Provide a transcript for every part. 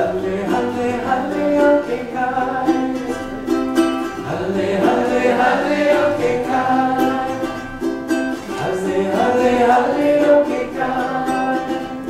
Halle, halle, halle, okay, kai. Halle, halle, halle, okay, kai. Halle, halle, halle, okay, kai.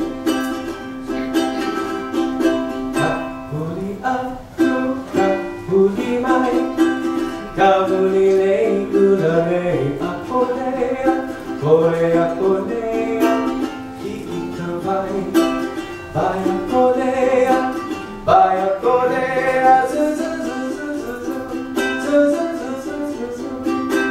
Kapuli aku, kapuli mai, kapuli lei, gula lei, apolea, polea, polea, kiki vai, vai apolea, vai apolea, zu zu zu zu zu zu, zu zu zu zu zu zu.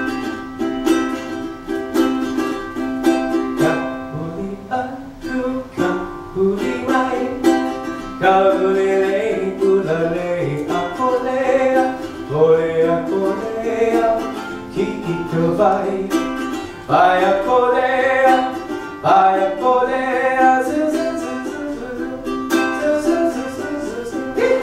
Kapuli aku, kapuli mai, kapuli lei, gula lei, apolea, polea, polea, kiki vai, vai apolea, vai apolea, zu zu zu zu zu, zu zu zu zu zu zu.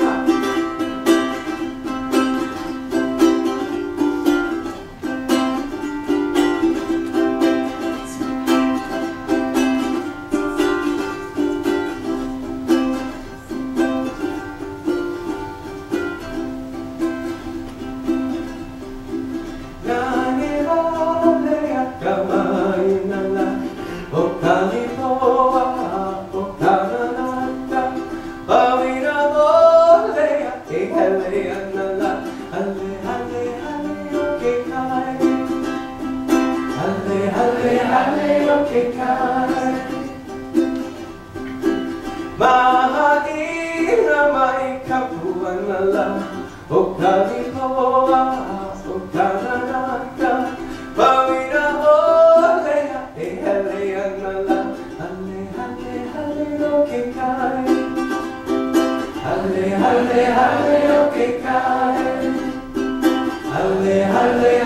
Mahagina mai kapuan ala, o kalipoa, o kananaka, pawina olea, e helea nala, hale hale hale okay kai, hale hale hale okay kai, hale hale